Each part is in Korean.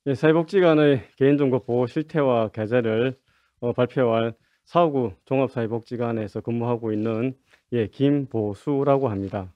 예, 사회복지관의 개인정보 보호 실태와 계제를 발표할 사후구 종합사회복지관에서 근무하고 있는 김보수라고 합니다.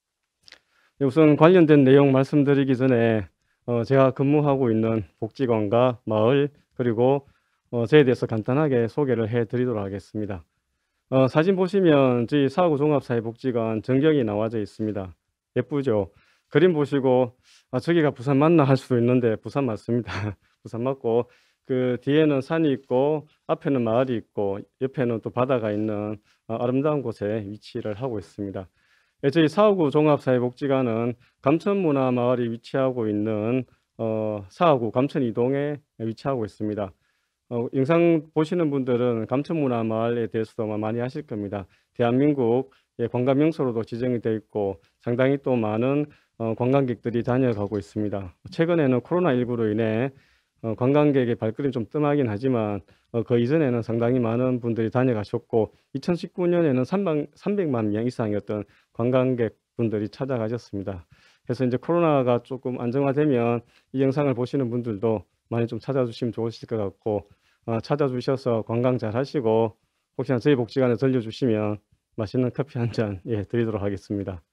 우선 관련된 내용 말씀드리기 전에 제가 근무하고 있는 복지관과 마을 그리고 저에 대해서 간단하게 소개를 해드리도록 하겠습니다. 사진 보시면 저희 사후구 종합사회복지관 전경이 나와져 있습니다. 예쁘죠? 그림 보시고 저기가 부산 맞나 할 수도 있는데 부산 맞습니다. 부산 맞고 그 뒤에는 산이 있고 앞에는 마을이 있고 옆에는 또 바다가 있는 아름다운 곳에 위치를 하고 있습니다. 저희 사후구 종합사회복지관은 감천문화마을이 위치하고 있는 사후구 감천이동에 위치하고 있습니다. 영상 보시는 분들은 감천문화마을에 대해서도 아마 많이 아실 겁니다. 대한민국 관광 명소로도 지정이 되어 있고 상당히 또 많은 관광객들이 다녀가고 있습니다. 최근에는 코로나19로 인해 관광객의 발걸음이 좀 뜸하긴 하지만 그 이전에는 상당히 많은 분들이 다녀가셨고 2019년에는 300만 명 이상이었던 관광객 분들이 찾아가셨습니다. 그래서 이제 코로나가 조금 안정화되면 이 영상을 보시는 분들도 많이 좀 찾아주시면 좋으실 것 같고 찾아주셔서 관광 잘 하시고 혹시나 저희 복지관에 들려주시면 맛있는 커피 한 잔 드리도록 하겠습니다.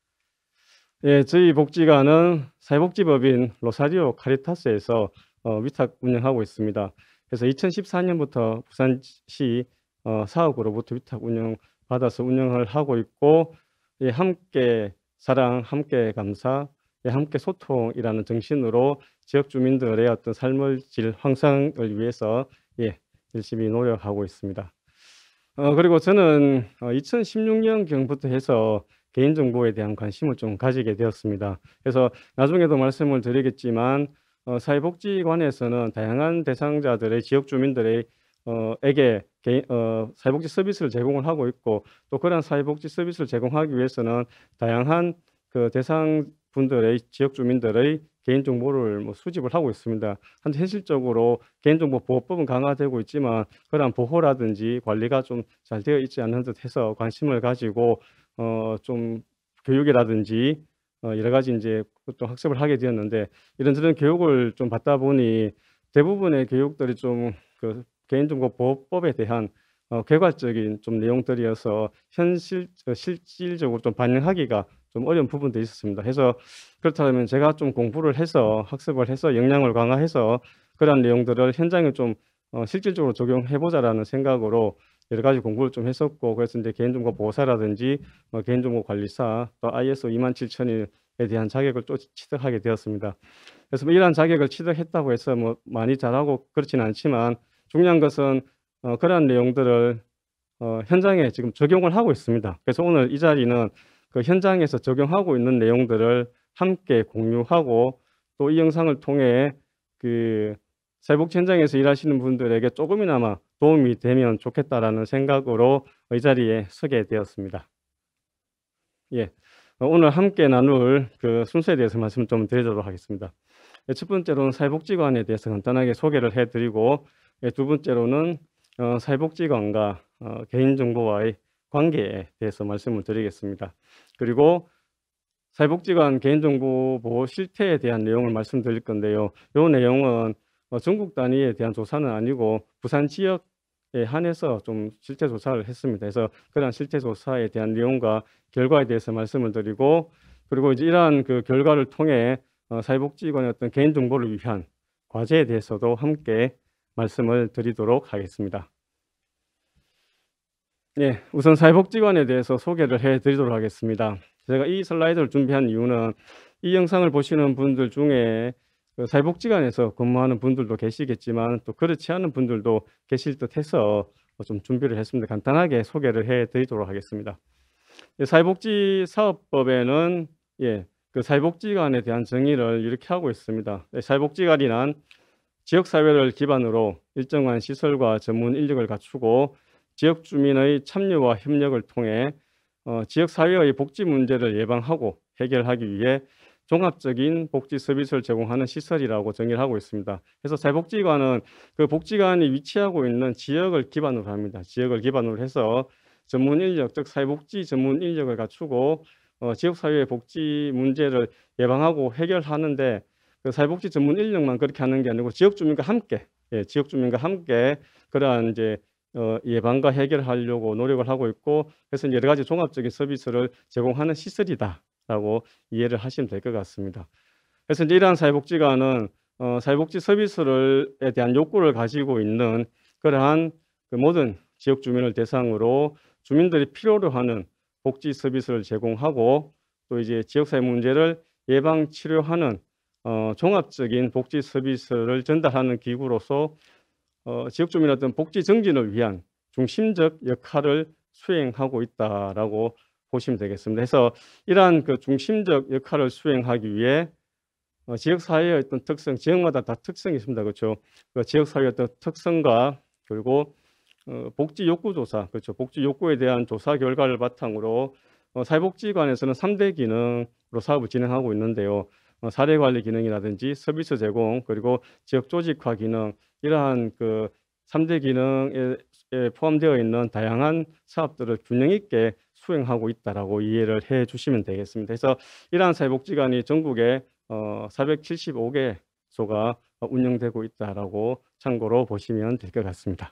저희 복지관은 사회복지법인 로사리오 카리타스에서 위탁 운영하고 있습니다. 그래서 2014년부터 부산시 사업으로부터 위탁 운영 받아서 운영을 하고 있고 함께 사랑, 함께 감사, 함께 소통이라는 정신으로 지역 주민들의 어떤 삶의 질 향상을 위해서 열심히 노력하고 있습니다. 그리고 저는 2016년경부터 해서 개인정보에 대한 관심을 좀 가지게 되었습니다. 그래서 나중에도 말씀을 드리겠지만 사회복지관에서는 다양한 대상자들의 지역 주민들의 에게 사회복지 서비스를 제공을 하고 있고 또 그런 사회복지 서비스를 제공하기 위해서는 다양한 그 대상 분들의 지역 주민들의 개인정보를 수집을 하고 있습니다. 한데 현실적으로 개인정보보호법은 강화되고 있지만 그러한 보호라든지 관리가 좀 잘 되어 있지 않은 듯해서 관심을 가지고 좀 교육이라든지 여러 가지 인제 또 학습을 하게 되었는데 이런저런 교육을 좀 받다 보니 대부분의 교육들이 좀 그 개인정보보호법에 대한 개괄적인 좀 내용들이어서 실질적으로 좀 반영하기가 좀 어려운 부분도 있었습니다. 해서 그렇다면 제가 좀 공부를 해서 학습을 해서 역량을 강화해서 그러한 내용들을 현장에 좀 실질적으로 적용해 보자라는 생각으로 여러 가지 공부를 좀 했었고 그래서 인제 개인정보 보호사라든지 개인정보 관리사 또 ISO 27001에 대한 자격을 또 취득하게 되었습니다. 그래서 이러한 자격을 취득했다고 해서 많이 잘하고 그렇지는 않지만 중요한 것은 그러한 내용들을 현장에 지금 적용을 하고 있습니다. 그래서 오늘 이 자리는 그 현장에서 적용하고 있는 내용들을 함께 공유하고 또 이 영상을 통해 그 사회복지 현장에서 일하시는 분들에게 조금이나마 도움이 되면 좋겠다라는 생각으로 이 자리에 서게 되었습니다. 예. 오늘 함께 나눌 그 순서에 대해서 말씀을 좀 드리도록 하겠습니다. 첫 번째로는 사회복지관에 대해서 간단하게 소개를 해 드리고 두 번째로는 사회복지관과 개인정보와의 관계에 대해서 말씀을 드리겠습니다. 그리고 사회복지관 개인정보 보호 실태에 대한 내용을 말씀드릴 건데요. 이 내용은 전국 단위에 대한 조사는 아니고 부산 지역에 한해서 좀 실태 조사를 했습니다. 그래서 그러한 실태 조사에 대한 내용과 결과에 대해서 말씀을 드리고 그리고 이제 이러한 그 결과를 통해 사회복지관의 어떤 개인정보를 위한 과제에 대해서도 함께 말씀을 드리도록 하겠습니다. 네, 우선 사회복지관에 대해서 소개를 해 드리도록 하겠습니다. 제가 이 슬라이드를 준비한 이유는 이 영상을 보시는 분들 중에 그 사회복지관에서 근무하는 분들도 계시겠지만 또 그렇지 않은 분들도 계실 듯해서 좀 준비를 했습니다. 간단하게 소개를 해 드리도록 하겠습니다. 사회복지사업법에는 그 사회복지관에 대한 정의를 이렇게 하고 있습니다. 사회복지관이란 지역사회를 기반으로 일정한 시설과 전문 인력을 갖추고 지역 주민의 참여와 협력을 통해 지역사회의 복지 문제를 예방하고 해결하기 위해 종합적인 복지 서비스를 제공하는 시설이라고 정의를 하고 있습니다. 그래서 사회복지관은 그 복지관이 위치하고 있는 지역을 기반으로 합니다. 지역을 기반으로 해서 전문 인력, 즉 사회복지 전문 인력을 갖추고 지역사회의 복지 문제를 예방하고 해결하는데 그 사회복지 전문 인력만 그렇게 하는 게 아니고 지역 주민과 함께, 지역 주민과 함께 그러한 이제 예방과 해결하려고 노력을 하고 있고, 그래서 여러 가지 종합적인 서비스를 제공하는 시설이다라고 이해를 하시면 될 것 같습니다. 그래서 이제 이러한 사회복지관은 사회복지 서비스에 대한 욕구를 가지고 있는 그러한 그 모든 지역 주민을 대상으로 주민들이 필요로 하는 복지 서비스를 제공하고, 또 이제 지역사회 문제를 예방 치료하는 종합적인 복지 서비스를 전달하는 기구로서 지역 주민의 어떤 복지 증진을 위한 중심적 역할을 수행하고 있다라고 보시면 되겠습니다. 그래서 이러한 그 중심적 역할을 수행하기 위해 지역 사회의 어떤 특성, 지역마다 다 특성이 있습니다. 그렇죠? 그 지역 사회의 어떤 특성과 그리고 복지 욕구 조사, 그렇죠? 복지 욕구에 대한 조사 결과를 바탕으로 사회복지관에서는 3대 기능으로 사업을 진행하고 있는데요. 사례 관리 기능이라든지 서비스 제공, 그리고 지역 조직화 기능, 이러한 그 3대 기능에 포함되어 있는 다양한 사업들을 균형 있게 수행하고 있다라고 이해를 해 주시면 되겠습니다. 그래서 이러한 사회복지관이 전국에 475개소가 운영되고 있다라고 참고로 보시면 될 것 같습니다.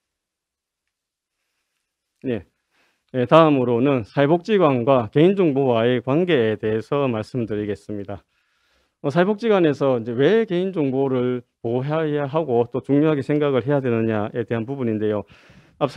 네. 다음으로는 사회복지관과 개인정보와의 관계에 대해서 말씀드리겠습니다. 사회복지관에서 이제 왜 개인정보를 보호해야 하고 또 중요하게 생각을 해야 되느냐에 대한 부분인데요. 앞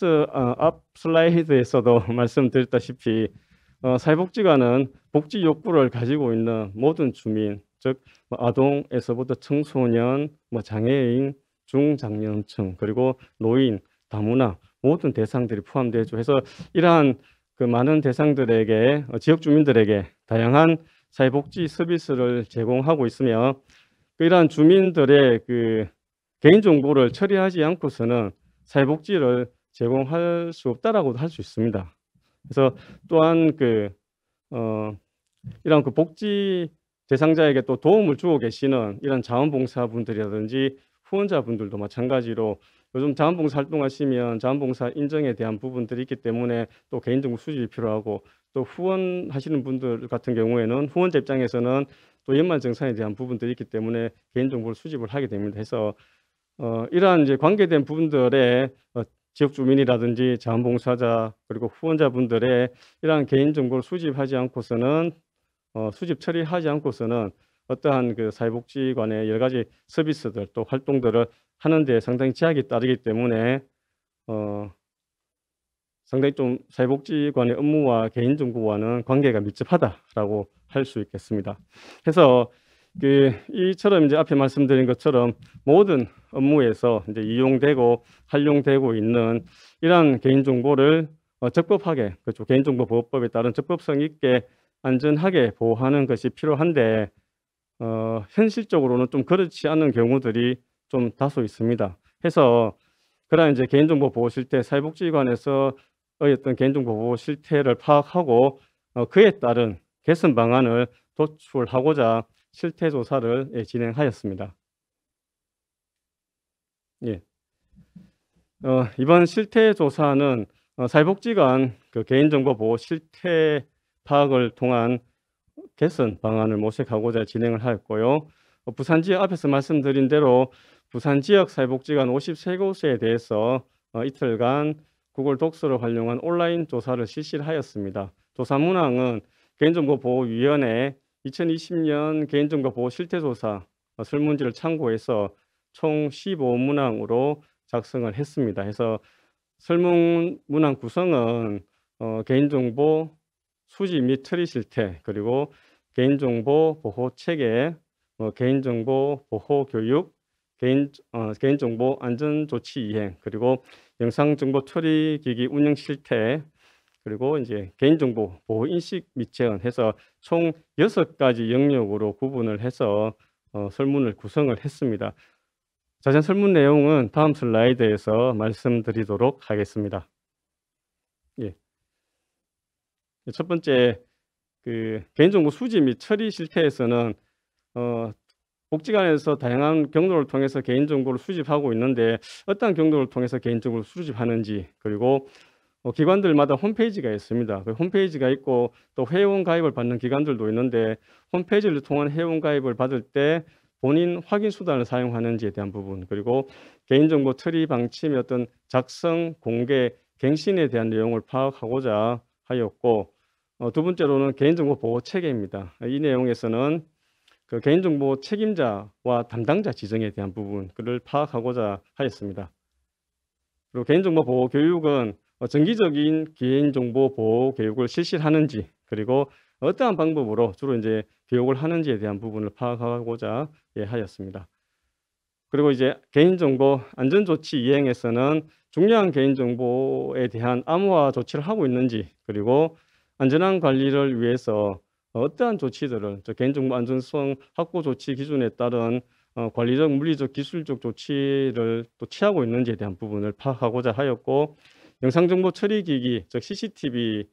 슬라이드에서도 말씀드렸다시피 사회복지관은 복지 욕구를 가지고 있는 모든 주민, 즉 아동에서부터 청소년, 장애인, 중장년층, 그리고 노인, 다문화 모든 대상들이 포함되죠. 해서 이러한 그 많은 대상들에게 지역 주민들에게 다양한 사회복지 서비스를 제공하고 있으며, 이러한 주민들의 그 개인정보를 처리하지 않고서는 사회복지를 제공할 수 없다라고도 할 수 있습니다. 그래서 또한 이런 그 복지 대상자에게 또 도움을 주고 계시는 이런 자원봉사분들이라든지 후원자분들도 마찬가지로 요즘 자원봉사 활동하시면 자원봉사 인정에 대한 부분들이 있기 때문에 또 개인정보 수집이 필요하고, 또 후원하시는 분들 같은 경우에는 후원자 입장에서는 또 연말정산에 대한 부분들이 있기 때문에 개인정보를 수집을 하게 됩니다. 해서 이러한 이제 관계된 부분들의 지역 주민이라든지 자원봉사자 그리고 후원자분들의 이러한 개인정보를 수집하지 않고서는 수집 처리하지 않고서는 어떠한 그 사회복지관의 여러 가지 서비스들 또 활동들을 하는 데 상당히 제약이 따르기 때문에 상당히 좀 사회복지관의 업무와 개인정보와는 관계가 밀접하다라고 할 수 있겠습니다. 그래서 이처럼 이제 앞에 말씀드린 것처럼 모든 업무에서 이제 이용되고 활용되고 있는 이러한 개인정보를 적법하게, 그렇죠, 개인정보보호법에 따른 적법성 있게 안전하게 보호하는 것이 필요한데 현실적으로는 좀 그렇지 않은 경우들이 좀 다소 있습니다. 해서 그러한 이제 개인정보 보호 실태, 사회복지관에서의 어떤 개인정보 보호 실태를 파악하고 그에 따른 개선 방안을 도출하고자 실태 조사를 진행하였습니다. 예. 이번 실태 조사는 사회복지관 그 개인정보 보호 실태 파악을 통한 개선 방안을 모색하고자 진행을 하였고요. 부산 지역 앞에서 말씀드린 대로 부산 지역 사회복지관 53곳에 대해서 이틀간 구글 독서를 활용한 온라인 조사를 실시를 하였습니다. 조사 문항은 개인정보보호위원회 2020년 개인정보보호 실태조사 설문지를 참고해서 총 15문항으로 작성을 했습니다. 해서 설문 문항 구성은 개인정보 수집 및 처리 실태, 그리고 개인정보 보호 체계, 개인정보 보호 교육, 개인정보 안전조치 이행, 그리고 영상정보 처리 기기 운영 실태, 그리고 이제 개인정보 보호 인식 및 재현 해서 총 6가지 영역으로 구분을 해서 설문을 구성을 했습니다. 자세한 설문 내용은 다음 슬라이드에서 말씀드리도록 하겠습니다. 예. 첫 번째, 개인정보 수집 및 처리 실태에서는 복지관에서 다양한 경로를 통해서 개인정보를 수집하고 있는데 어떤 경로를 통해서 개인정보를 수집하는지, 그리고 기관들마다 홈페이지가 있습니다. 그 홈페이지가 있고 또 회원 가입을 받는 기관들도 있는데 홈페이지를 통한 회원 가입을 받을 때 본인 확인 수단을 사용하는지에 대한 부분, 그리고 개인정보 처리 방침의 어떤 작성, 공개, 갱신에 대한 내용을 파악하고자 하였고, 두 번째로는 개인정보 보호 체계입니다. 이 내용에서는 그 개인정보 책임자와 담당자 지정에 대한 부분을 파악하고자 하였습니다. 그리고 개인정보 보호 교육은 정기적인 개인정보 보호 교육을 실시하는지, 그리고 어떠한 방법으로 주로 이제 교육을 하는지에 대한 부분을 파악하고자 하였습니다. 그리고 이제 개인정보 안전조치 이행에서는 중요한 개인정보에 대한 암호화 조치를 하고 있는지, 그리고 안전한 관리를 위해서 어떠한 조치들을 개인정보 안전성 확보 조치 기준에 따른 관리적, 물리적, 기술적 조치를 또 취하고 있는지에 대한 부분을 파악하고자 하였고, 영상정보 처리기기, 즉 CCTV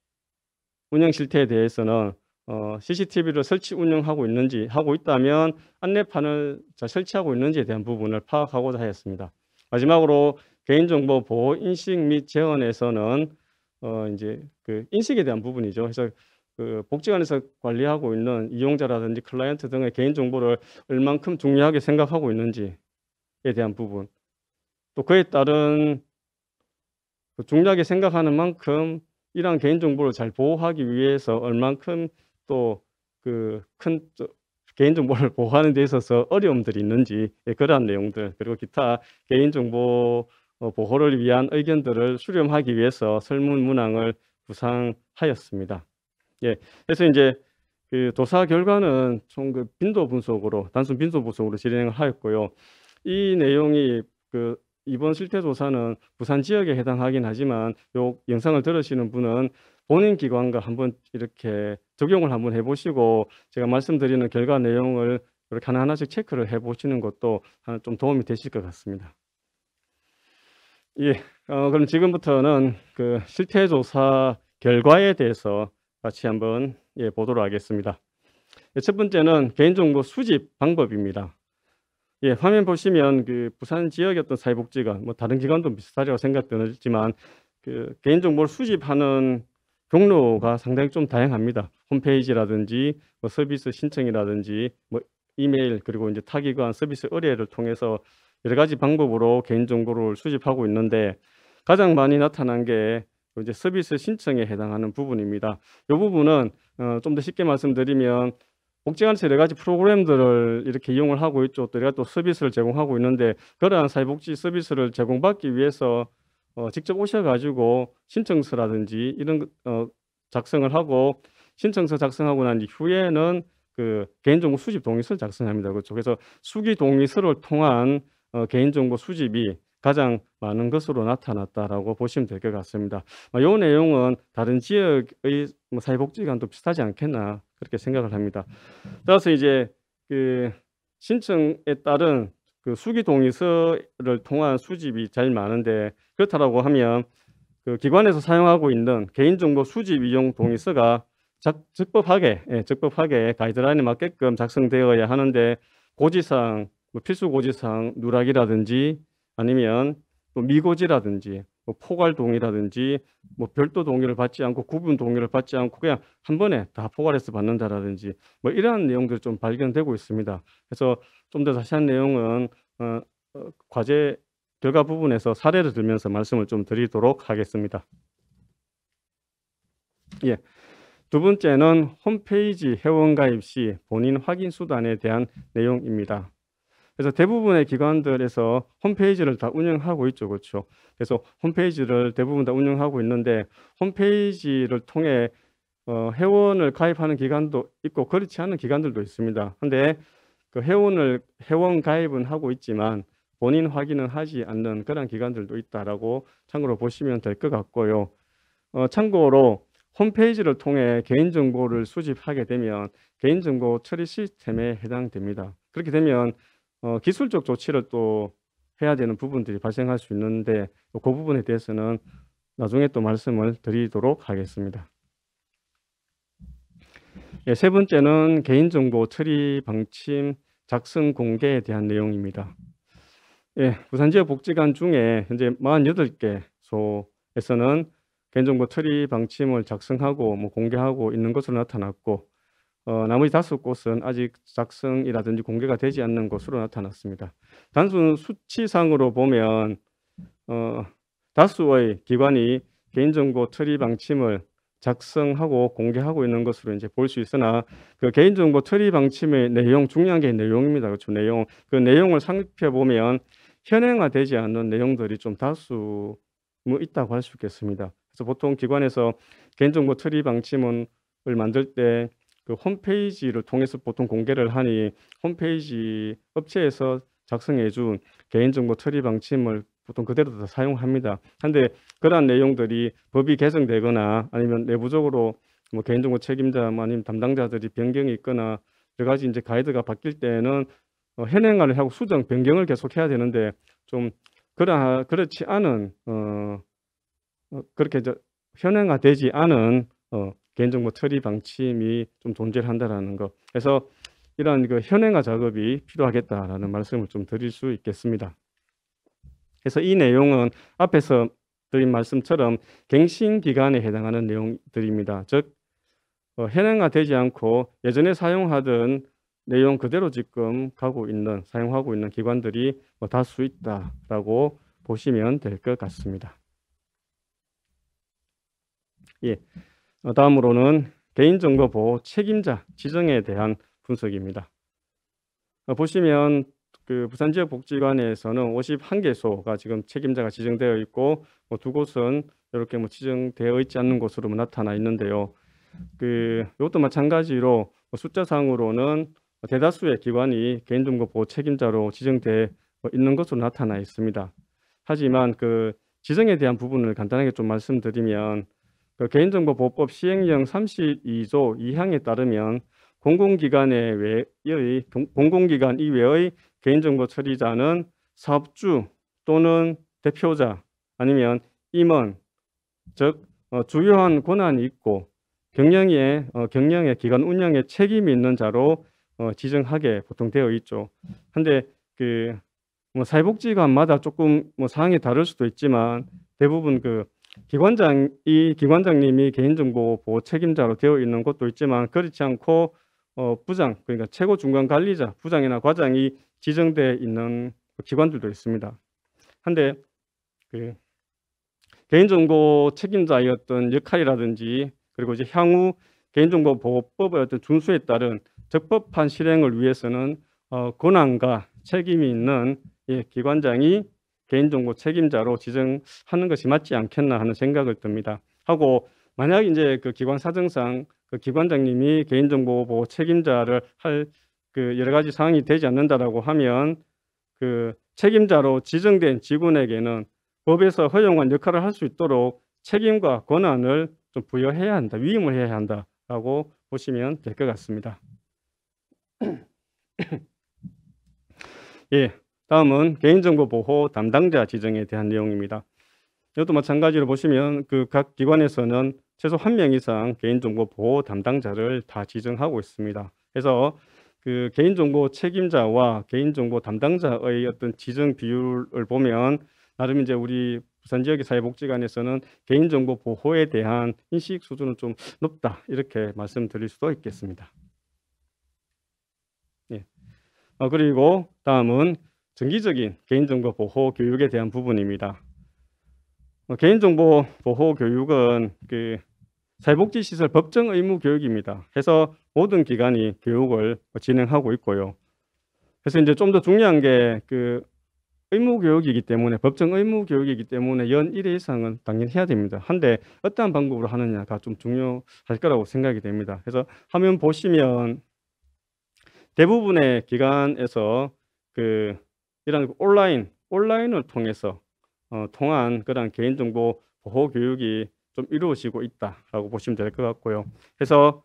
운영 실태에 대해서는 CCTV를 설치 운영하고 있는지, 하고 있다면 안내판을 설치하고 있는지에 대한 부분을 파악하고자 하였습니다. 마지막으로 개인정보 보호 인식 및 제언에서는 이제 그 인식에 대한 부분이죠. 그래서 그 복지관에서 관리하고 있는 이용자라든지 클라이언트 등의 개인정보를 얼만큼 중요하게 생각하고 있는지에 대한 부분, 또 그에 따른 중요하게 생각하는 만큼 이러한 개인정보를 잘 보호하기 위해서 얼만큼 또 그 큰 개인정보를 보호하는 데 있어서 어려움들이 있는지, 그러한 내용들, 그리고 기타 개인정보 보호를 위한 의견들을 수렴하기 위해서 설문 문항을 구상하였습니다. 그래서 이제 그 조사 결과는 총 그 빈도 분석으로, 단순 빈도 분석으로 진행을 하였고요. 이 내용이 그 이번 실태 조사는 부산 지역에 해당하긴 하지만 요 영상을 들으시는 분은 본인 기관과 한번 이렇게 적용을 한번 해보시고 제가 말씀드리는 결과 내용을 이렇게 하나하나씩 체크를 해보시는 것도 좀 도움이 되실 것 같습니다. 그럼 지금부터는 그 실태 조사 결과에 대해서 같이 한번 보도록 하겠습니다. 첫 번째는 개인정보 수집 방법입니다. 화면 보시면 그 부산 지역의 어떤 사회복지관, 뭐 다른 기관도 비슷하리라고 생각되지만 그 개인정보를 수집하는 경로가 상당히 좀 다양합니다. 홈페이지라든지 뭐 서비스 신청이라든지 뭐 이메일, 그리고 이제 타기관 서비스 의뢰를 통해서 여러 가지 방법으로 개인정보를 수집하고 있는데 가장 많이 나타난 게 이제 서비스 신청에 해당하는 부분입니다. 이 부분은 좀 더 쉽게 말씀드리면 복지관에서 여러 가지 프로그램들을 이렇게 이용을 하고 있죠. 또 또 서비스를 제공하고 있는데 그러한 사회복지 서비스를 제공받기 위해서 직접 오셔가지고 신청서라든지 이런 작성을 하고, 신청서 작성하고 난 이후에는 그 개인정보 수집 동의서를 작성합니다. 그렇죠. 그래서 수기 동의서를 통한 개인정보 수집이 가장 많은 것으로 나타났다라고 보시면 될 것 같습니다. 이 내용은 다른 지역의 뭐 사회복지관도 비슷하지 않겠나 그렇게 생각을 합니다. 따라서 이제 그 신청에 따른 그 수기 동의서를 통한 수집이 제일 많은데, 그렇다라고 하면 그 기관에서 사용하고 있는 개인정보 수집 이용 동의서가 적법하게 가이드라인에 맞게끔 작성되어야 하는데 고지사항, 뭐 필수 고지사항 누락이라든지 아니면 또 미고지라든지 뭐 포괄 동의라든지 뭐 별도 동의를 받지 않고 구분 동의를 받지 않고 그냥 한 번에 다 포괄해서 받는다라든지 뭐 이러한 내용들이 좀 발견되고 있습니다. 그래서 좀 더 자세한 내용은 과제 결과 부분에서 사례를 들면서 말씀을 좀 드리도록 하겠습니다. 두 번째는 홈페이지 회원 가입 시 본인 확인 수단에 대한 내용입니다. 그래서 대부분의 기관들에서 홈페이지를 다 운영하고 있죠. 그렇죠. 그래서 홈페이지를 대부분 다 운영하고 있는데 홈페이지를 통해 회원을 가입하는 기관도 있고 그렇지 않은 기관들도 있습니다. 근데 그 회원 가입은 하고 있지만 본인 확인은 하지 않는 그런 기관들도 있다라고 참고로 보시면 될 것 같고요. 참고로 홈페이지를 통해 개인정보를 수집하게 되면 개인정보 처리 시스템에 해당됩니다. 그렇게 되면 기술적 조치를 또 해야 되는 부분들이 발생할 수 있는데 그 부분에 대해서는 나중에 또 말씀을 드리도록 하겠습니다. 세 번째는 개인정보 처리 방침 작성 공개에 대한 내용입니다. 부산 지역 복지관 중에 현재 48개소에서는 개인정보 처리 방침을 작성하고 공개하고 있는 것으로 나타났고, 나머지 5곳은 아직 작성이라든지 공개가 되지 않는 것으로 나타났습니다. 단순 수치상으로 보면 다수의 기관이 개인정보 처리 방침을 작성하고 공개하고 있는 것으로 이제 볼 수 있으나, 그 개인정보 처리 방침의 내용, 중요한 게 내용입니다. 그렇죠? 내용. 그 내용을 살펴보면 현행화되지 않는 내용들이 좀 다수 있다고 할 수 있겠습니다. 그래서 보통 기관에서 개인정보 처리 방침을 만들 때 그 홈페이지를 통해서 보통 공개를 하니, 홈페이지 업체에서 작성해 준 개인정보 처리 방침을 보통 그대로 다 사용합니다. 한데 그러한 내용들이 법이 개정되거나 아니면 내부적으로 개인정보 책임자 아니면 담당자들이 변경이 있거나 여러 가지 이제 가이드가 바뀔 때는 현행화를 하고 수정 변경을 계속 해야 되는데, 좀 그렇지 않은 그렇게 현행화되지 않은 개인정보 처리 방침이 좀 존재를 한다라는 것. 그래서 이러한 그 현행화 작업이 필요하겠다라는 말씀을 좀 드릴 수 있겠습니다. 그래서 이 내용은 앞에서 드린 말씀처럼 갱신 기간에 해당하는 내용들입니다. 즉 현행화되지 않고 예전에 사용하던 내용 그대로 지금 사용하고 있는 기관들이 다수 있다라고 보시면 될 것 같습니다. 예. 다음으로는 개인정보 보호 책임자 지정에 대한 분석입니다. 보시면 그 부산지역복지관에서는 51개소가 지금 책임자가 지정되어 있고, 2곳은 이렇게 지정되어 있지 않는 곳으로 나타나 있는데요. 이것도 마찬가지로 숫자상으로는 대다수의 기관이 개인정보 보호 책임자로 지정되어 있는 것으로 나타나 있습니다. 하지만 그 지정에 대한 부분을 간단하게 좀 말씀드리면, 그 개인정보보호법 시행령 32조 2항에 따르면 공공기관 이외의 개인정보 처리자는 사업주 또는 대표자 아니면 임원, 즉 주요한 권한이 있고 경영의 기관 운영에 책임이 있는 자로 지정하게 보통 되어 있죠. 한데 사회복지관마다 조금 사항이 다를 수도 있지만, 대부분 기관장님이 개인정보 보호 책임자로 되어 있는 곳도 있지만, 그렇지 않고 부장, 그러니까 최고 중간 관리자, 부장이나 과장이 지정되어 있는 기관들도 있습니다. 한데 개인정보 책임자의 어떤 역할이라든지, 그리고 이제 향후 개인정보보호법의 어떤 준수에 따른 적법한 실행을 위해서는 권한과 책임이 있는 기관장이 개인정보 책임자로 지정하는 것이 맞지 않겠나 하는 생각을 듭니다. 하고 만약 이제 그 기관 사정상 그 기관장님이 개인정보 보호 책임자를 할 여러 가지 사항이 되지 않는다라고 하면, 그 책임자로 지정된 직원에게는 법에서 허용한 역할을 할 수 있도록 책임과 권한을 좀 부여해야 한다, 위임을 해야 한다라고 보시면 될 것 같습니다. 예, 다음은 개인정보 보호 담당자 지정에 대한 내용입니다. 이것도 마찬가지로 보시면 각 기관에서는 최소 1명 이상 개인정보 보호 담당자를 다 지정하고 있습니다. 그래서 그 개인정보 책임자와 개인정보 담당자의 어떤 지정 비율을 보면, 나름 이제 우리 부산 지역의 사회복지관에서는 개인정보 보호에 대한 인식 수준은 좀 높다, 이렇게 말씀드릴 수도 있겠습니다. 예. 그리고 다음은 정기적인 개인정보 보호 교육에 대한 부분입니다. 개인정보 보호 교육은 사회복지시설 법정 의무 교육입니다. 그래서 모든 기관이 교육을 진행하고 있고요. 그래서 이제 좀 더 중요한 게 의무 교육이기 때문에, 법정 의무 교육이기 때문에 연 1회 이상은 당연히 해야 됩니다. 한데 어떠한 방법으로 하느냐가 좀 중요할 거라고 생각이 됩니다. 그래서 화면 보시면 대부분의 기관에서 이런 온라인을 통해서 통한 그런 개인정보 보호 교육이 좀 이루어지고 있다라고 보시면 될 것 같고요. 그래서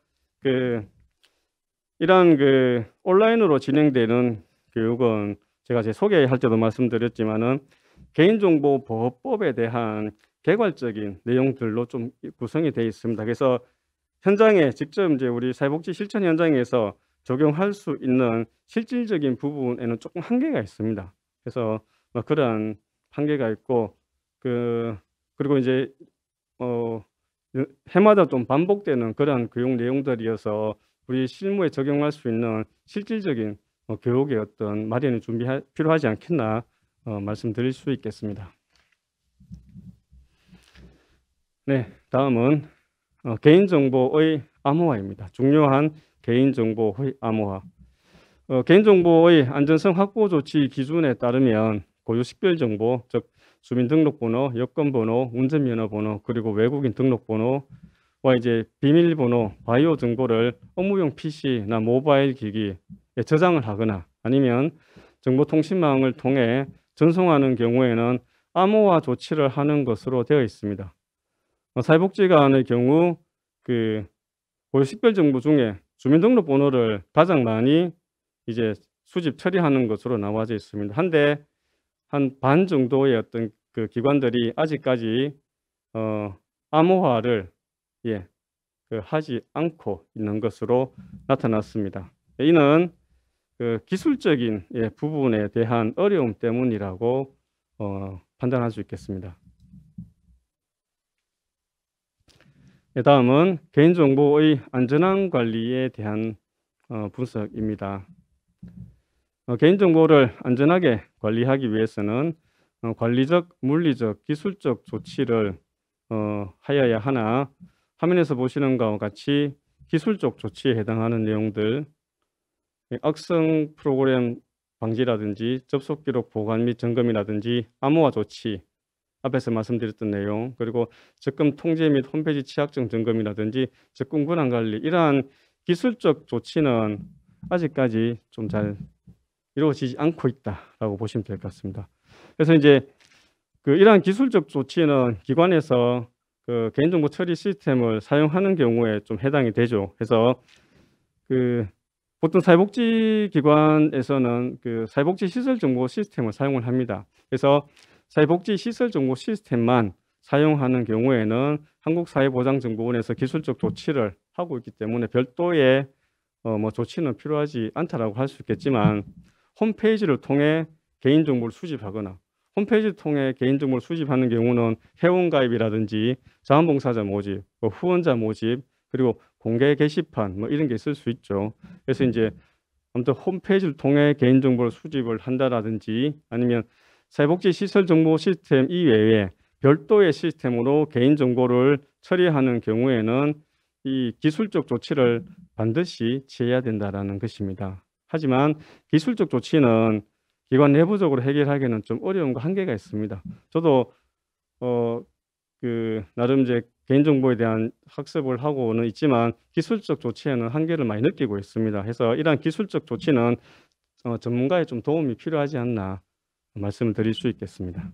이런 온라인으로 진행되는 교육은 제가 제 소개할 때도 말씀드렸지만은 개인정보보호법에 대한 개괄적인 내용들로 좀 구성이 되어 있습니다. 그래서 현장에 직접 이제 우리 사회복지 실천 현장에서 적용할 수 있는 실질적인 부분에는 조금 한계가 있습니다. 그래서 그런 한계가 있고, 그리고 이제 해마다 좀 반복되는 그런 교육 내용들이어서 우리 실무에 적용할 수 있는 실질적인 교육의 어떤 마련이 필요하지 않겠나 말씀드릴 수 있겠습니다. 네, 다음은 개인정보의 암호화입니다. 중요한 개인정보의 암호화. 개인정보의 안전성 확보 조치 기준에 따르면 고유 식별정보, 즉 주민등록번호, 여권번호, 운전면허번호, 그리고 외국인 등록번호와 이제 비밀번호, 바이오 정보를 업무용 PC나 모바일 기기에 저장을 하거나 아니면 정보통신망을 통해 전송하는 경우에는 암호화 조치를 하는 것으로 되어 있습니다. 사회복지관의 경우 그 고유 식별정보 중에 주민등록번호를 가장 많이 이제 수집 처리하는 것으로 나와져 있습니다. 한데 한 반 정도의 어떤 그 기관들이 아직까지 암호화를 하지 않고 있는 것으로 나타났습니다. 이는 그 기술적인 부분에 대한 어려움 때문이라고 판단할 수 있겠습니다. 다음은 개인정보의 안전한 관리에 대한 분석입니다. 개인정보를 안전하게 관리하기 위해서는 관리적, 물리적, 기술적 조치를 하여야 하나 화면에서 보시는 것과 같이 기술적 조치에 해당하는 내용들, 악성 프로그램 방지라든지 접속 기록 보관 및 점검이라든지 암호화 조치, 앞에서 말씀드렸던 내용, 그리고 적금 통제 및 홈페이지 취약점 점검이라든지 적금 권한 관리, 이러한 기술적 조치는 아직까지 좀 잘 이루어지지 않고 있다라고 보시면 될 것 같습니다. 그래서 이제 이러한 기술적 조치는 기관에서 그 개인정보 처리 시스템을 사용하는 경우에 좀 해당이 되죠. 그래서 보통 사회복지기관에서는 사회복지시설정보 시스템을 사용을 합니다. 그래서 사회복지시설정보 시스템만 사용하는 경우에는 한국사회보장정보원에서 기술적 조치를 하고 있기 때문에 별도의 조치는 필요하지 않다라고 할 수 있겠지만, 홈페이지를 통해 개인정보를 수집하거나 홈페이지를 통해 개인정보를 수집하는 경우는 회원가입이라든지 자원봉사자 모집, 후원자 모집, 그리고 공개 게시판 이런 게 있을 수 있죠. 그래서 이제 아무튼 홈페이지를 통해 개인정보를 수집을 한다라든지 아니면 사회복지시설 정보 시스템 이외에 별도의 시스템으로 개인정보를 처리하는 경우에는 이 기술적 조치를 반드시 취해야 된다라는 것입니다. 하지만 기술적 조치는 기관 내부적으로 해결하기에는 좀 어려움과 한계가 있습니다. 저도 나름 이제 개인정보에 대한 학습을 하고는 있지만 기술적 조치에는 한계를 많이 느끼고 있습니다. 그래서 이러한 기술적 조치는 전문가의 좀 도움이 필요하지 않나 말씀을 드릴 수 있겠습니다.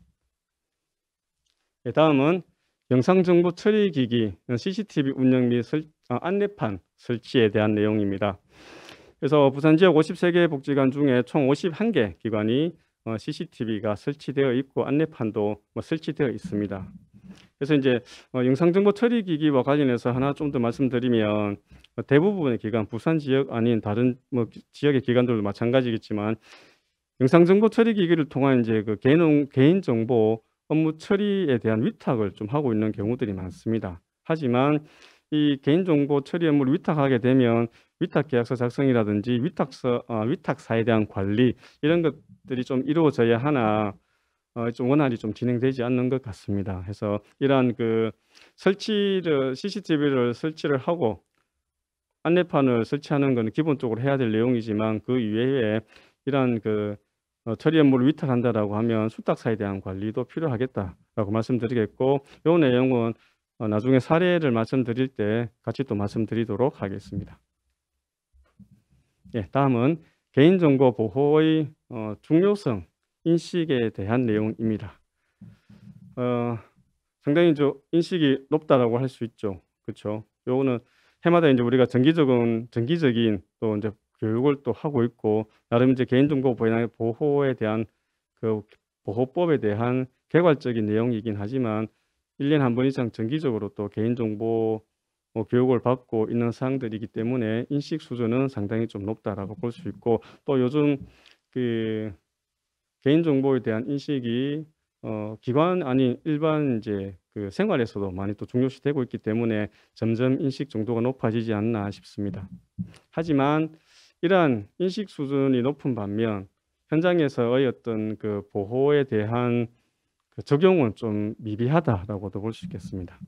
다음은 영상정보 처리기기, CCTV 운영 및 안내판 설치에 대한 내용입니다. 그래서 부산 지역 53개 복지관 중에 총 51개 기관이 CCTV가 설치되어 있고 안내판도 설치되어 있습니다. 그래서 이제 영상정보 처리기기와 관련해서 하나 좀 더 말씀드리면, 대부분의 기관, 부산 지역 아닌 다른 지역의 기관들도 마찬가지겠지만 영상정보 처리기기를 통한 이제 개인정보 업무 처리에 대한 위탁을 좀 하고 있는 경우들이 많습니다. 하지만 이 개인정보 처리 업무를 위탁하게 되면 위탁계약서 작성이라든지 위탁사에 대한 관리, 이런 것들이 좀 이루어져야 하나 좀 원활히 좀 진행되지 않는 것 같습니다. 그래서 이러한 CCTV를 설치를 하고 안내판을 설치하는 것은 기본적으로 해야 될 내용이지만, 그 이외에 이러한 처리 업무를 위탁한다라고 하면 수탁사에 대한 관리도 필요하겠다라고 말씀드리겠고, 이 내용은 나중에 사례를 말씀드릴 때 같이 또 말씀드리도록 하겠습니다. 다음은 개인정보 보호의 중요성 인식에 대한 내용입니다. 상당히 인식이 높다라고 할 수 있죠. 그렇죠? 요거는 해마다 이제 우리가 정기적인 또 이제 교육을 또 하고 있고, 나름 이제 개인정보 보호에 대한 보호법에 대한 개괄적인 내용이긴 하지만 1년에 한 번 이상 정기적으로 또 개인정보 교육을 받고 있는 사항들이기 때문에 인식 수준은 상당히 좀 높다라고 볼 수 있고, 또 요즘 개인정보에 대한 인식이 기관 아닌 일반 이제 그 생활에서도 많이 또 중요시되고 있기 때문에 점점 인식 정도가 높아지지 않나 싶습니다. 하지만 이러한 인식 수준이 높은 반면 현장에서의 어떤 그 보호에 대한 그 적용은 좀 미비하다라고도 볼 수 있겠습니다.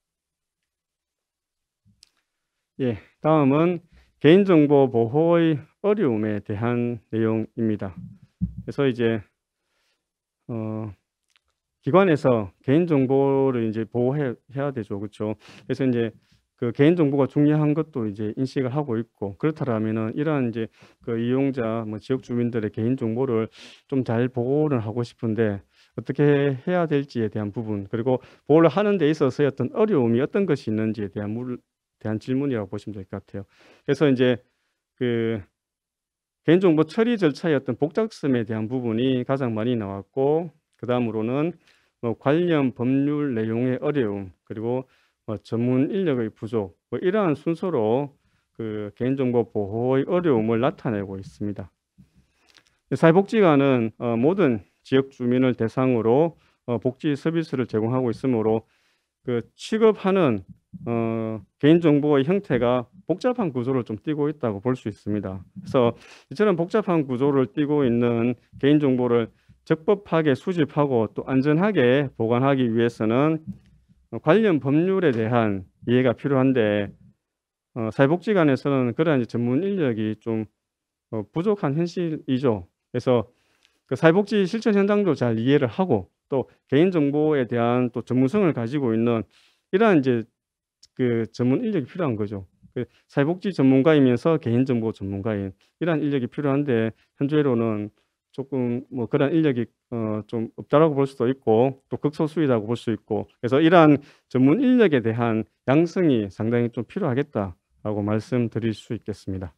예, 다음은 개인정보 보호의 어려움에 대한 내용입니다. 그래서 이제 기관에서 개인정보를 이제 보호해야 되죠, 그렇죠? 그래서 이제 그 개인정보가 중요한 것도 이제 인식을 하고 있고, 그렇다면은 이러한 이제 그 이용자, 뭐 지역 주민들의 개인정보를 좀 잘 보호를 하고 싶은데 어떻게 해야 될지에 대한 부분, 그리고 보호를 하는 데 있어서의 어떤 어려움이 어떤 것이 있는지에 대한 질문이라고 보시면 될 것 같아요. 그래서 이제 그 개인정보 처리 절차의 어떤 복잡성에 대한 부분이 가장 많이 나왔고, 그 다음으로는 뭐 관련 법률 내용의 어려움, 그리고 뭐 전문 인력의 부족, 뭐 이러한 순서로 그 개인정보 보호의 어려움을 나타내고 있습니다. 사회복지관은 모든 지역 주민을 대상으로 복지 서비스를 제공하고 있으므로 그 취급하는 개인정보의 형태가 복잡한 구조를 좀 띠고 있다고 볼 수 있습니다. 그래서 이처럼 복잡한 구조를 띠고 있는 개인정보를 적법하게 수집하고 또 안전하게 보관하기 위해서는 관련 법률에 대한 이해가 필요한데 사회복지관에서는 그러한 전문 인력이 좀 부족한 현실이죠. 그래서 그 사회복지 실천 현장도 잘 이해를 하고 또 개인정보에 대한 또 전문성을 가지고 있는 이러한 이제 그 전문 인력이 필요한 거죠. 그 사회복지 전문가이면서 개인정보 전문가인 이러한 인력이 필요한데 현재로는 조금 뭐 그런 인력이 좀 없다라고 볼 수도 있고 또 극소수이라고 볼 수 있고, 그래서 이러한 전문 인력에 대한 양성이 상당히 좀 필요하겠다라고 말씀드릴 수 있겠습니다.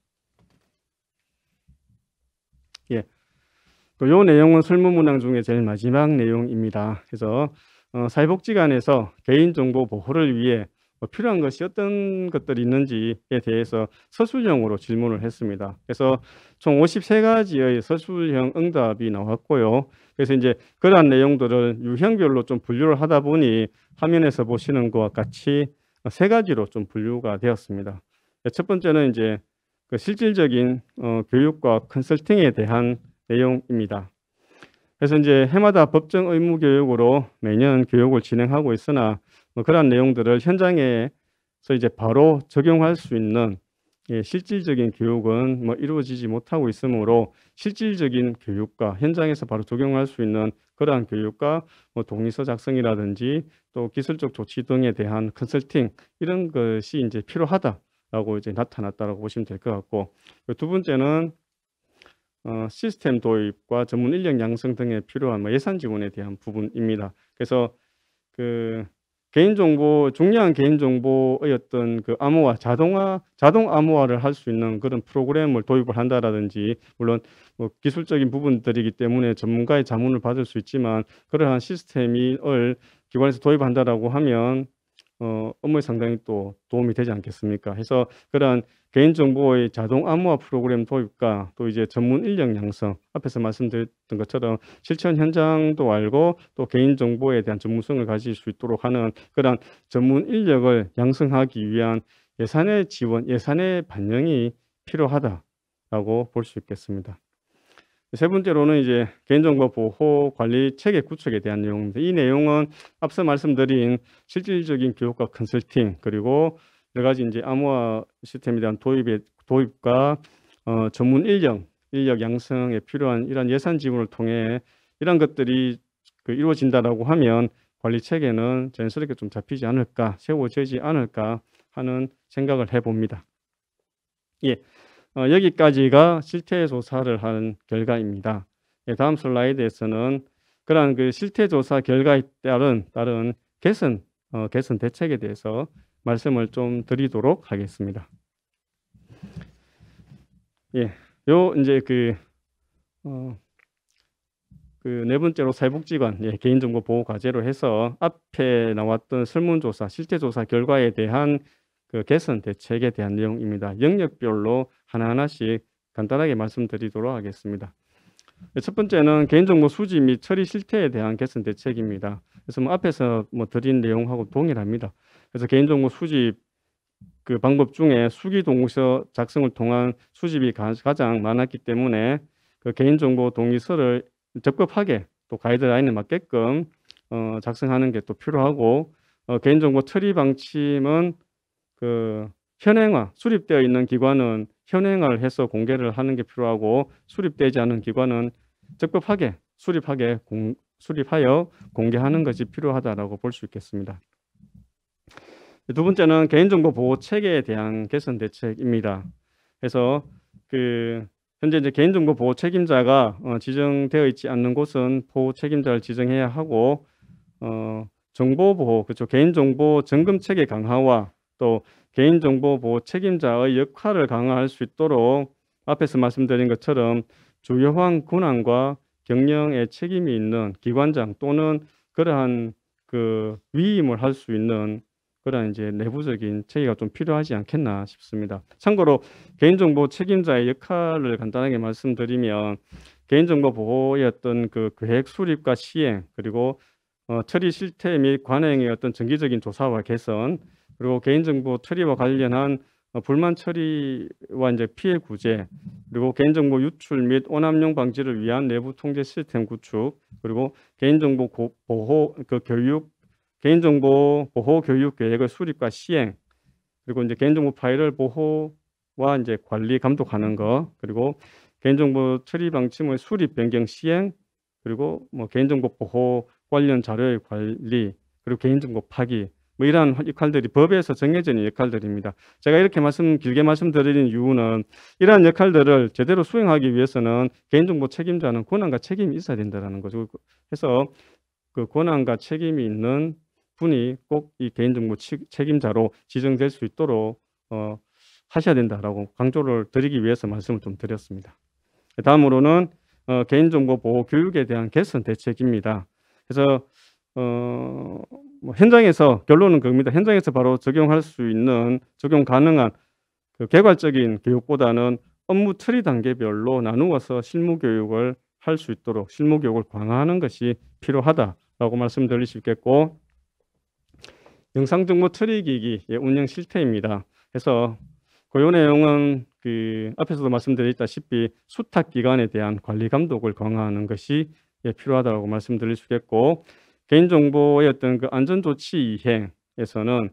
예. 또 요 내용은 설문문항 중에 제일 마지막 내용입니다. 그래서 사회복지관에서 개인정보 보호를 위해 필요한 것이 어떤 것들이 있는지에 대해서 서술형으로 질문을 했습니다. 그래서 총 53가지의 서술형 응답이 나왔고요. 그래서 이제 그러한 내용들을 유형별로 좀 분류를 하다 보니 화면에서 보시는 것과 같이 3가지로 좀 분류가 되었습니다. 첫 번째는 이제 그 실질적인 교육과 컨설팅에 대한 내용입니다. 그래서 이제 해마다 법정 의무 교육으로 매년 교육을 진행하고 있으나 그러한 내용들을 현장에서 이제 바로 적용할 수 있는 실질적인 교육은 이루어지지 못하고 있으므로 실질적인 교육과 현장에서 바로 적용할 수 있는 그러한 교육과 동의서 작성이라든지 또 기술적 조치 등에 대한 컨설팅 이런 것이 이제 필요하다라고 이제 나타났다라고 보시면 될 것 같고, 두 번째는 시스템 도입과 전문 인력 양성 등에 필요한 예산 지원에 대한 부분입니다. 그래서 그 개인정보, 중요한 개인정보의 어떤 그 암호화, 자동 암호화를 할 수 있는 그런 프로그램을 도입을 한다라든지, 물론 기술적인 부분들이기 때문에 전문가의 자문을 받을 수 있지만 그러한 시스템을 기관에서 도입한다라고 하면 업무에 상당히 또 도움이 되지 않겠습니까? 해서 그러한 개인정보의 자동 암호화 프로그램 도입과 또 이제 전문 인력 양성, 앞에서 말씀드렸던 것처럼 실천 현장도 알고 또 개인정보에 대한 전문성을 가질 수 있도록 하는 그러한 전문 인력을 양성하기 위한 예산의 지원, 예산의 반영이 필요하다라고 볼 수 있겠습니다. 세 번째로는 이제 개인정보 보호 관리 체계 구축에 대한 내용입니다. 이 내용은 앞서 말씀드린 실질적인 교육과 컨설팅, 그리고 여러 가지 이제 암호화 시스템에 대한 도입과 전문 인력 양성에 필요한 이런 예산 지원을 통해 이런 것들이 이루어진다라고 하면 관리 체계는 자연스럽게 좀 잡히지 않을까, 세워지지 않을까 하는 생각을 해봅니다. 예. 여기까지가 실태 조사를 한 결과입니다. 다음 슬라이드에서는 그러한 그 실태 조사 결과에 따른 개선 대책에 대해서 말씀을 좀 드리도록 하겠습니다. 예, 요 이제 그 네 번째로 사회복지관 개인정보 보호 과제로 해서 앞에 나왔던 설문조사, 실태 조사 결과에 대한 그 개선 대책에 대한 내용입니다. 영역별로 하나하나씩 간단하게 말씀드리도록 하겠습니다. 첫 번째는 개인정보 수집 및 처리 실태에 대한 개선 대책입니다. 그래서 뭐 앞에서 뭐 드린 내용하고 동일합니다. 그래서 개인정보 수집 그 방법 중에 수기 동의서 작성을 통한 수집이 가장 많았기 때문에 그 개인정보 동의서를 적법하게 또 가이드라인에 맞게끔 작성하는 게 또 필요하고, 개인정보 처리 방침은 그 현행화, 수립되어 있는 기관은 현행화를 해서 공개를 하는 게 필요하고, 수립되지 않은 기관은 적법하게 수립하여 공개하는 것이 필요하다라고 볼 수 있겠습니다. 두 번째는 개인정보 보호 체계에 대한 개선 대책입니다. 그래서 현재 이제 개인정보 보호 책임자가 지정되어 있지 않는 곳은 보호 책임자를 지정해야 하고, 정보 보호, 그렇죠. 개인정보 점검 체계 강화와 또 개인정보 보호 책임자의 역할을 강화할 수 있도록 앞에서 말씀드린 것처럼 주요한 권한과 경영의 책임이 있는 기관장 또는 그러한 위임을 할 수 있는 그런 이제 내부적인 체계가 좀 필요하지 않겠나 싶습니다. 참고로 개인정보 책임자의 역할을 간단하게 말씀드리면, 개인정보 보호의 어떤 계획 수립과 시행, 그리고 처리 실태 및 관행의 어떤 정기적인 조사와 개선, 그리고 개인정보 처리와 관련한 불만 처리와 이제 피해 구제, 그리고 개인정보 유출 및 오남용 방지를 위한 내부 통제 시스템 구축, 그리고 개인정보 보호 교육, 개인정보 보호 교육 계획의 수립과 시행, 그리고 이제 개인정보 파일을 보호와 이제 관리 감독하는 거, 그리고 개인정보 처리 방침의 수립 변경 시행, 그리고 뭐 개인정보 보호 관련 자료의 관리, 그리고 개인정보 파기, 뭐 이러한 역할들이 법에서 정해져 있는 역할들입니다. 제가 이렇게 길게 말씀드리는 이유는, 이러한 역할들을 제대로 수행하기 위해서는 개인정보 책임자는 권한과 책임이 있어야 된다는 거죠. 그래서 그 권한과 책임이 있는 분이 꼭 이 개인정보 책임자로 지정될 수 있도록 하셔야 된다라고 강조를 드리기 위해서 말씀을 좀 드렸습니다. 다음으로는 개인정보 보호 교육에 대한 개선 대책입니다. 그래서 뭐 현장에서, 결론은 그겁니다. 현장에서 바로 적용할 수 있는, 적용 가능한 개괄적인 교육보다는 업무 처리 단계별로 나누어서 실무 교육을 할 수 있도록 실무 교육을 강화하는 것이 필요하다라고 말씀드릴 수 있겠고, 영상정보 처리기기의 운영 실태입니다. 그래서 그 내용은 앞에서도 말씀드렸다시피 수탁기관에 대한 관리 감독을 강화하는 것이 필요하다고 말씀드릴 수 있겠고, 개인정보의 어떤 안전조치 이행에서는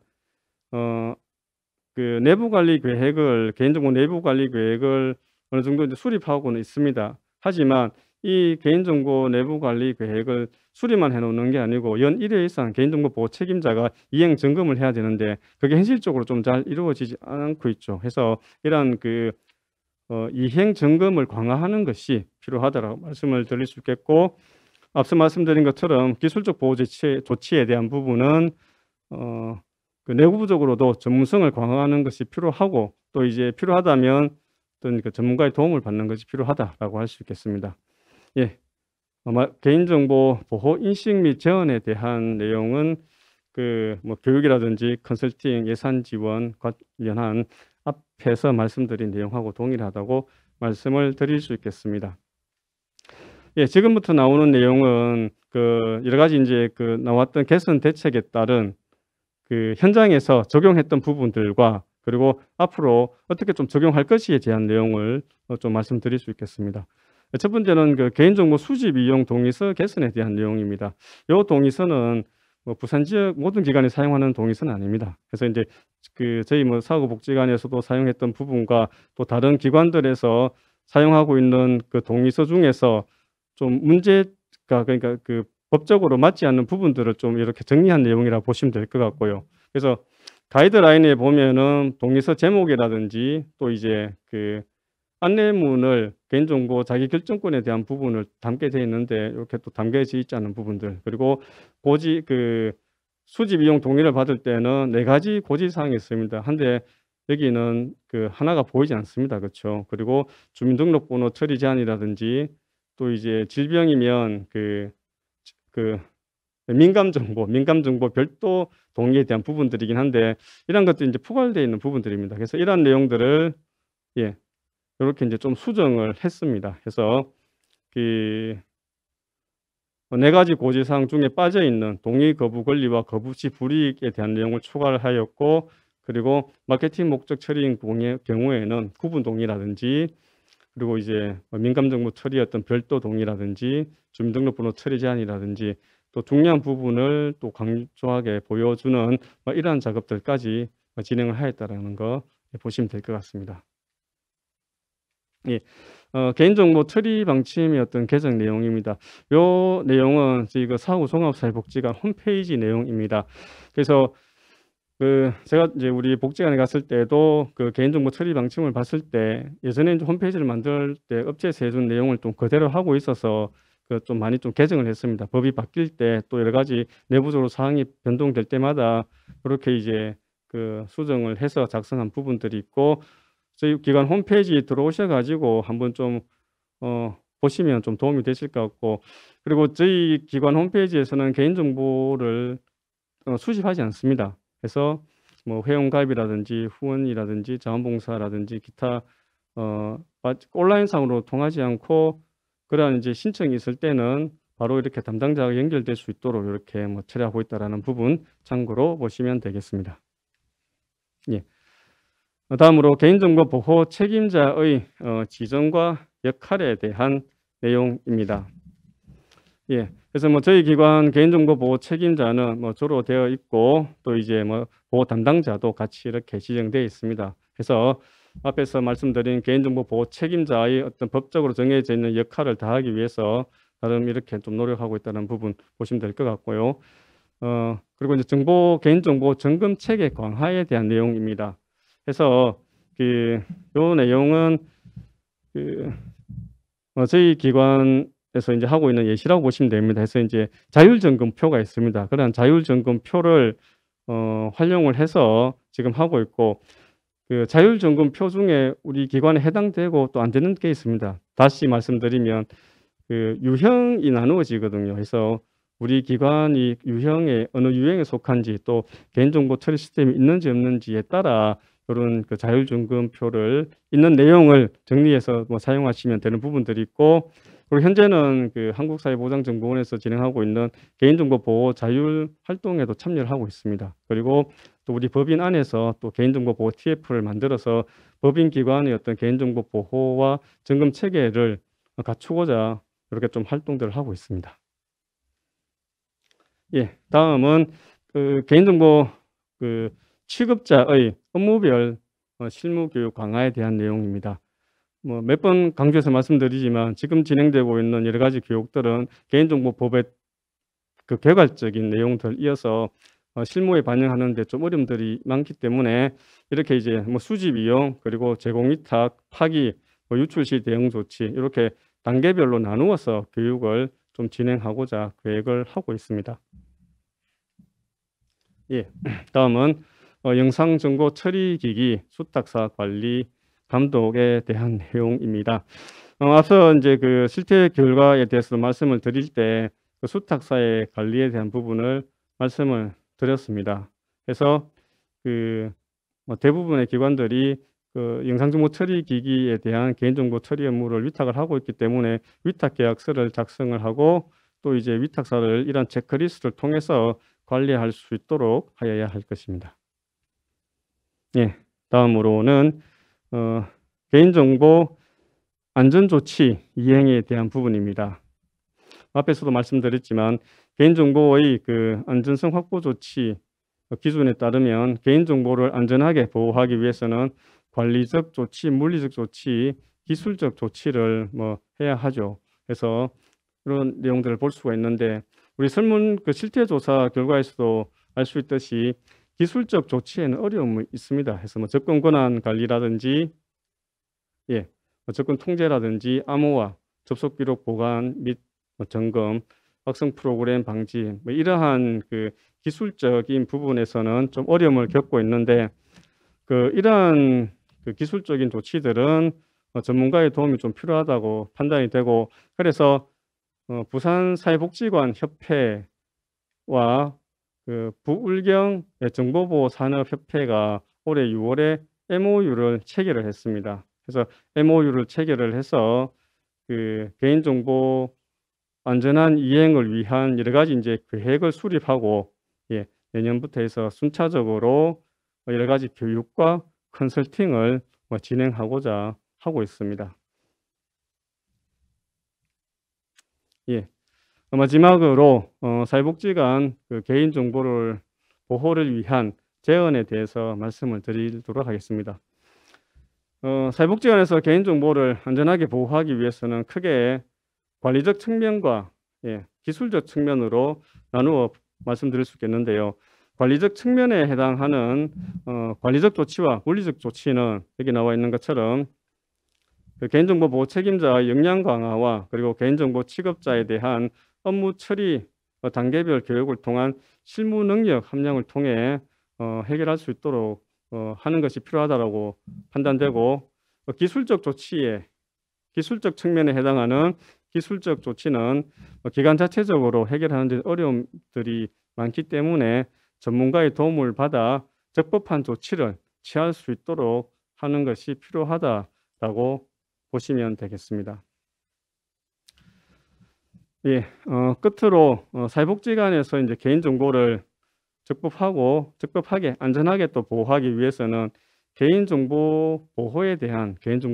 개인정보 내부관리 계획을 어느 정도 이제 수립하고는 있습니다. 하지만 이 개인정보 내부관리 계획을 수립만 해놓는 게 아니고 연 1회 이상 개인정보 보호 책임자가 이행 점검을 해야 되는데, 그게 현실적으로 좀 잘 이루어지지 않고 있죠. 그래서 이러한 이행 점검을 강화하는 것이 필요하다고 말씀을 드릴 수 있겠고, 앞서 말씀드린 것처럼 기술적 보호 조치에 대한 부분은 내부적으로도 전문성을 강화하는 것이 필요하고, 또 이제 필요하다면 어떤 전문가의 도움을 받는 것이 필요하다라고 할 수 있겠습니다. 예, 개인정보 보호 인식 및 제언에 대한 내용은 뭐 교육이라든지 컨설팅, 예산 지원 관련한 앞에서 말씀드린 내용하고 동일하다고 말씀을 드릴 수 있겠습니다. 예, 지금부터 나오는 내용은 여러 가지 이제 나왔던 개선 대책에 따른 현장에서 적용했던 부분들과, 그리고 앞으로 어떻게 좀 적용할 것에 대한 내용을 좀 말씀드릴 수 있겠습니다. 첫 번째는 개인정보 수집 이용 동의서 개선에 대한 내용입니다. 이 동의서는 뭐 부산 지역 모든 기관이 사용하는 동의서는 아닙니다. 그래서 이제 저희 뭐 사고복지관에서도 사용했던 부분과 또 다른 기관들에서 사용하고 있는 동의서 중에서 좀 문제가, 그러니까 법적으로 맞지 않는 부분들을 좀 이렇게 정리한 내용이라 보시면 될 것 같고요. 그래서 가이드라인에 보면은 동의서 제목이라든지 또 이제 안내문을 개인정보 자기결정권에 대한 부분을 담게 되어 있는데, 이렇게 또 담겨져 있지 않은 부분들, 그리고 수집 이용 동의를 받을 때는 4가지 고지사항이 있습니다. 한데 여기는 하나가 보이지 않습니다. 그렇죠? 그리고 주민등록번호 처리 제한이라든지, 또 이제 질병이면 민감정보 별도 동의에 대한 부분들이긴 한데, 이런 것들이 이제 포괄되어 있는 부분들입니다. 그래서 이런 내용들을 이렇게 이제 좀 수정을 했습니다. 그래서 그 네 가지 고지사항 중에 빠져 있는 동의 거부 권리와 거부 시 불이익에 대한 내용을 추가를 하였고, 그리고 마케팅 목적 처리인 경우에는 구분 동의라든지, 그리고 이제 민감정보 처리 어떤 별도 동의라든지, 주민등록번호 처리 제한이라든지, 또 중요한 부분을 또 강조하게 보여주는 이러한 작업들까지 진행을 하였다라는 거 보시면 될 것 같습니다. 예. 개인정보 처리 방침의 어떤 개정 내용입니다. 요 내용은 저희 그 사후 종합사회복지관 홈페이지 내용입니다. 그래서 제가 이제 우리 복지관에 갔을 때도 그 개인정보 처리 방침을 봤을 때 예전에 이제 홈페이지를 만들 때 업체에서 해준 내용을 좀 그대로 하고 있어서 좀 많이 좀 개정을 했습니다. 법이 바뀔 때 또 여러 가지 내부적으로 사항이 변동될 때마다 그렇게 이제 수정을 해서 작성한 부분들이 있고, 저희 기관 홈페이지에 들어오셔 가지고 한번 좀 보시면 좀 도움이 되실 것 같고, 그리고 저희 기관 홈페이지에서는 개인정보를 수집하지 않습니다. 그래서 뭐 회원가입이라든지 후원이라든지 자원봉사라든지 기타 온라인상으로 통하지 않고, 그러한 이제 신청이 있을 때는 바로 이렇게 담당자가 연결될 수 있도록 이렇게 처리하고 있다라는 부분 참고로 보시면 되겠습니다. 예. 다음으로 개인정보 보호 책임자의 지정과 역할에 대한 내용입니다. 예. 그래서 저희 기관 개인정보 보호 책임자는 주로 되어 있고, 또 이제 보호 담당자도 같이 이렇게 지정되어 있습니다. 그래서 앞에서 말씀드린 개인정보 보호 책임자의 어떤 법적으로 정해져 있는 역할을 다하기 위해서 나름 이렇게 좀 노력하고 있다는 부분 보시면 될 것 같고요. 그리고 이제 개인정보 점검 체계 강화에 대한 내용입니다. 그래서 요 내용은 저희 기관에서 이제 하고 있는 예시라고 보시면 됩니다. 그래서 이제 자율점검표가 있습니다. 그런 자율점검표를 활용을 해서 지금 하고 있고, 자율점검표 중에 우리 기관에 해당되고 또 안 되는 게 있습니다. 다시 말씀드리면 유형이 나누어지거든요. 그래서 우리 기관이 어느 유형에 속한지, 또 개인정보 처리 시스템이 있는지 없는지에 따라 그런 자율점검표를 있는 내용을 정리해서 사용하시면 되는 부분들이 있고, 그리고 현재는 한국사회보장정보원에서 진행하고 있는 개인정보 보호 자율 활동에도 참여를 하고 있습니다. 그리고 또 우리 법인 안에서 또 개인정보 보호 TF를 만들어서 법인 기관의 어떤 개인정보 보호와 점검 체계를 갖추고자 이렇게 좀 활동들을 하고 있습니다. 예, 다음은 개인정보 취급자의 업무별 실무 교육 강화에 대한 내용입니다. 몇 번 강조해서 말씀드리지만 지금 진행되고 있는 여러 가지 교육들은 개인정보법의 개괄적인 내용들이어서 실무에 반영하는 데 좀 어려움들이 많기 때문에 이렇게 이제 수집 이용, 그리고 제공 위탁, 파기, 유출 시 대응 조치, 이렇게 단계별로 나누어서 교육을 좀 진행하고자 계획을 하고 있습니다. 예, 다음은 영상정보 처리기기 수탁사 관리 감독에 대한 내용입니다. 앞서 이제 실태 결과에 대해서 말씀을 드릴 때 수탁사의 관리에 대한 부분을 말씀을 드렸습니다. 그래서 대부분의 기관들이 영상정보 처리기기에 대한 개인정보 처리 업무를 위탁을 하고 있기 때문에 위탁 계약서를 작성을 하고, 또 이제 위탁사를 이런 체크리스트를 통해서 관리할 수 있도록 하여야 할 것입니다. 예, 다음으로는 개인정보 안전조치 이행에 대한 부분입니다. 앞에서도 말씀드렸지만 개인정보의 안전성 확보 조치 기준에 따르면 개인정보를 안전하게 보호하기 위해서는 관리적 조치, 물리적 조치, 기술적 조치를 해야 하죠. 그래서 그런 내용들을 볼 수가 있는데, 우리 설문 실태조사 결과에서도 알 수 있듯이 기술적 조치에는 어려움이 있습니다. 그래서 접근 권한 관리라든지, 접근 통제라든지, 암호화, 접속 기록 보관 및 점검, 학생 프로그램 방지, 이러한 기술적인 부분에서는 좀 어려움을 겪고 있는데, 이러한 기술적인 조치들은 전문가의 도움이 좀 필요하다고 판단이 되고, 그래서 부산사회복지관 협회와 부울경 정보보호산업협회가 올해 6월에 MOU를 체결을 했습니다. 그래서 MOU를 체결을 해서 그 개인정보 안전한 이행을 위한 여러 가지 이제 계획을 수립하고 예, 내년부터 해서 순차적으로 여러 가지 교육과 컨설팅을 진행하고자 하고 있습니다. 예. 마지막으로 사회복지관 그 개인정보를 보호를 위한 제언에 대해서 말씀을 드리도록 하겠습니다. 사회복지관에서 개인정보를 안전하게 보호하기 위해서는 크게 관리적 측면과 기술적 측면으로 나누어 말씀드릴 수 있겠는데요. 관리적 측면에 해당하는 관리적 조치와 물리적 조치는 여기 나와 있는 것처럼 그 개인정보 보호 책임자의 역량 강화와 그리고 개인정보 취급자에 대한 업무 처리 단계별 교육을 통한 실무 능력 함량을 통해 해결할 수 있도록 하는 것이 필요하다고 판단되고 기술적 조치에 기술적 측면에 해당하는 기술적 조치는 기관 자체적으로 해결하는 데 어려움들이 많기 때문에 전문가의 도움을 받아 적법한 조치를 취할 수 있도록 하는 것이 필요하다라고 보시면 되겠습니다. 예, 끝으로 사회복지관에서 이제 개인정보를 적법하게 안전하게 또 보호하기 위해서는 개인정보에 대한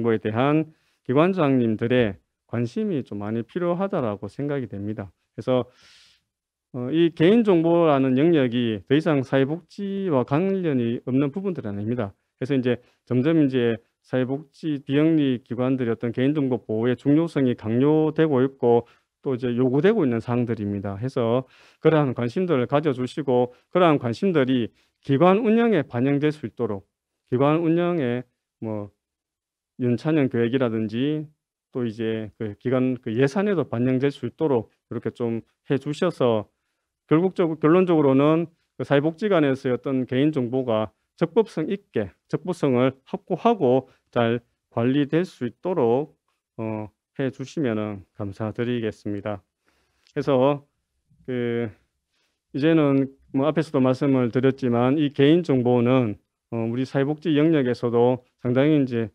기관장님들의 관심이 좀 많이 필요하다라고 생각이 됩니다. 그래서 이 개인정보라는 영역이 더 이상 사회복지와 관련이 없는 부분들은 아닙니다. 그래서 이제 점점 이제 사회복지 비영리 기관들의 어떤 개인정보 보호의 중요성이 강요되고 있고 또 이제 요구되고 있는 사항들입니다. 해서 그러한 관심들을 가져주시고 그러한 관심들이 기관 운영에 반영될 수 있도록 기관 운영에 뭐 연차년 계획이라든지 또 이제 그 기관 그 예산에도 반영될 수 있도록 이렇게 좀 해주셔서 결론적으로는 그 사회복지관에서의 어떤 개인정보가 적법성을 확보하고 잘 관리될 수 있도록 해주시면 감사드리겠습니다. 그래서 이제는 뭐 앞에서도 말씀을 드렸지만 이 개인정보는 우리 사회복지 영역에서도 상당히 이제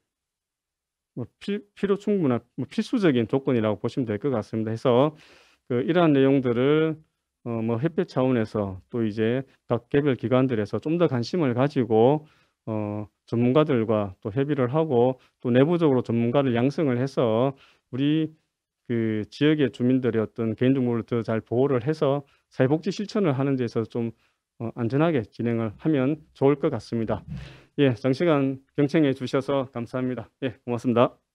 필요 충분한 필수적인 조건이라고 보시면 될 것 같습니다. 해서 이러한 내용들을 뭐 협회 차원에서 또 이제 각 개별 기관들에서 좀 더 관심을 가지고 전문가들과 또 협의를 하고 또 내부적으로 전문가를 양성을 해서 우리 그 지역의 주민들의 어떤 개인정보를 더 잘 보호를 해서 사회복지 실천을 하는 데 있어서 좀 안전하게 진행을 하면 좋을 것 같습니다. 예, 장시간 경청해 주셔서 감사합니다. 예, 고맙습니다.